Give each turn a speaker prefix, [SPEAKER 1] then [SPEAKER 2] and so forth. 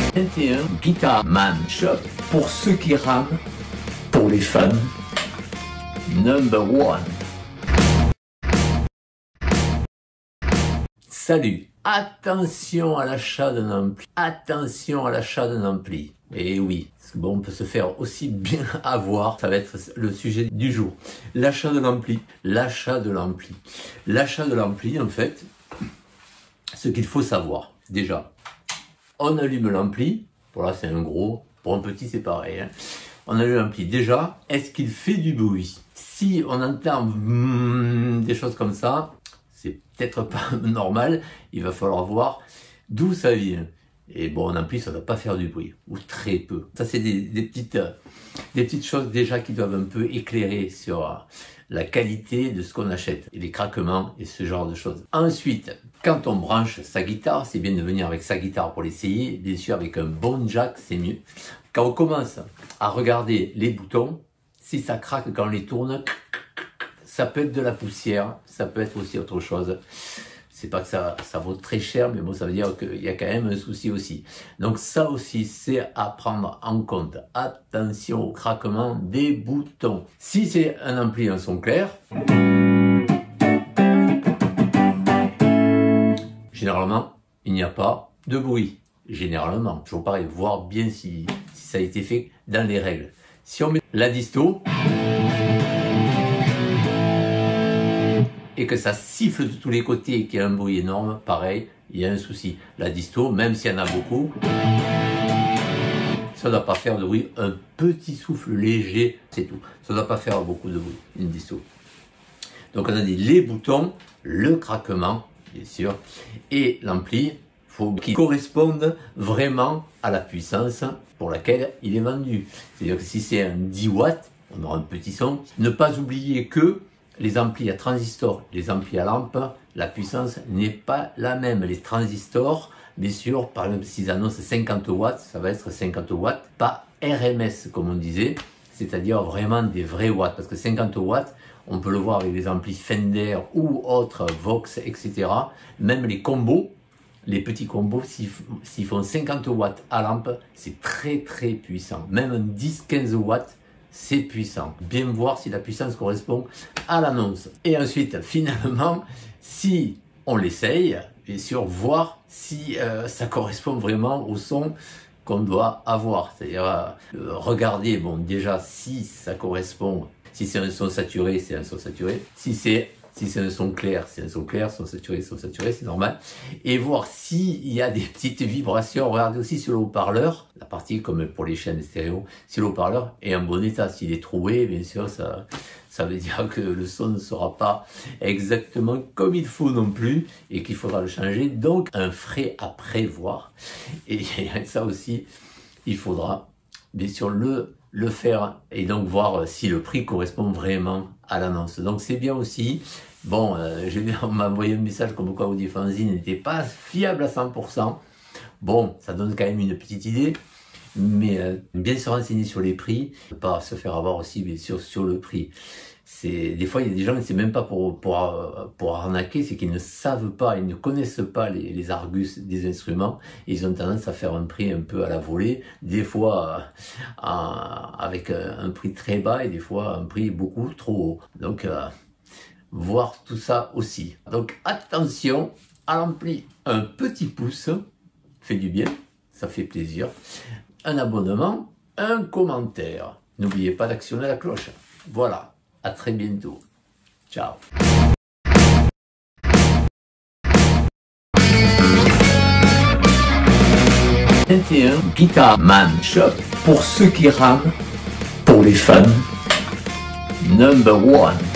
[SPEAKER 1] 21 Guitar Man Shop. Pour ceux qui rament, pour les fans, #1. Salut! Attention à l'achat d'un ampli. Attention à l'achat d'un ampli. Et oui, bon, on peut se faire aussi bien avoir. Ça va être le sujet du jour. L'achat de l'ampli. L'achat de l'ampli. L'achat de l'ampli, en fait, ce qu'il faut savoir. Déjà, on allume l'ampli. Pour là, c'est un gros. Pour un petit, c'est pareil. Hein. On allume l'ampli. Déjà, est-ce qu'il fait du bruit? Si on entend des choses comme ça, c'est peut-être pas normal, il va falloir voir d'où ça vient. Et bon, en ampli, ça ne doit pas faire du bruit, ou très peu. Ça, c'est des petites choses déjà qui doivent un peu éclairer sur la qualité de ce qu'on achète, et les craquements et ce genre de choses. Ensuite, quand on branche sa guitare, c'est bien de venir avec sa guitare pour l'essayer, bien sûr avec un bon jack, c'est mieux. Quand on commence à regarder les boutons, si ça craque quand on les tourne, ça peut être de la poussière, ça peut être aussi autre chose. C'est pas que ça vaut très cher, mais bon, ça veut dire qu'il y a quand même un souci aussi. Donc ça aussi, c'est à prendre en compte. Attention au craquement des boutons. Si c'est un ampli en son clair, généralement, il n'y a pas de bruit. Généralement, toujours pareil, voir bien si ça a été fait dans les règles. Si on met la disto, et que ça siffle de tous les côtés et qu'il y a un bruit énorme, pareil, il y a un souci. La disto, même s'il y en a beaucoup, ça ne doit pas faire de bruit. Un petit souffle léger, c'est tout. Ça ne doit pas faire beaucoup de bruit, une disto. Donc on a dit les boutons, le craquement, bien sûr, et l'ampli, il faut qu'il corresponde vraiment à la puissance pour laquelle il est vendu. C'est-à-dire que si c'est un 10 watts, on aura un petit son. Ne pas oublier que les amplis à transistors, les amplis à lampe, la puissance n'est pas la même. Les transistors, bien sûr, par exemple, s'ils annoncent 50 watts, ça va être 50 watts, pas RMS, comme on disait, c'est-à-dire vraiment des vrais watts. Parce que 50 watts, on peut le voir avec les amplis Fender ou autres, Vox, etc. Même les combos, les petits combos, s'ils font 50 watts à lampe, c'est très très puissant. Même 10-15 watts, c'est puissant. Bien voir si la puissance correspond à l'annonce. Et ensuite, finalement, si on l'essaye, bien sûr, voir si ça correspond vraiment au son qu'on doit avoir. C'est-à-dire regarder, bon, déjà, si ça correspond, si c'est un son saturé, c'est un son saturé. Si c'est un son clair, c'est un son clair, son saturé, c'est normal. Et voir s'il y a des petites vibrations. Regardez aussi sur le haut-parleur, la partie comme pour les chaînes stéréo, si le haut-parleur est en bon état. S'il est troué, bien sûr, ça veut dire que le son ne sera pas exactement comme il faut non plus et qu'il faudra le changer. Donc, un frais à prévoir. Et ça aussi, il faudra bien sûr le faire et donc voir si le prix correspond vraiment à l'annonce. Donc, c'est bien aussi. Bon, on m'a envoyé un message comme quoi Audiofanzine n'était pas fiable à 100%. Bon, ça donne quand même une petite idée, mais bien se renseigner sur les prix, ne pas se faire avoir aussi bien sûr sur le prix. Des fois, il y a des gens, c'est même pas pour arnaquer, c'est qu'ils ne savent pas, ils ne connaissent pas les argus des instruments, et ils ont tendance à faire un prix un peu à la volée, des fois avec un prix très bas et des fois un prix beaucoup trop haut. Donc, voir tout ça aussi. Donc attention à l'ampli. Un petit pouce fait du bien, ça fait plaisir. Un abonnement, un commentaire. N'oubliez pas d'actionner la cloche. Voilà, à très bientôt. Ciao. Guitar Man Shop. Pour ceux qui rament, pour les fans, #1.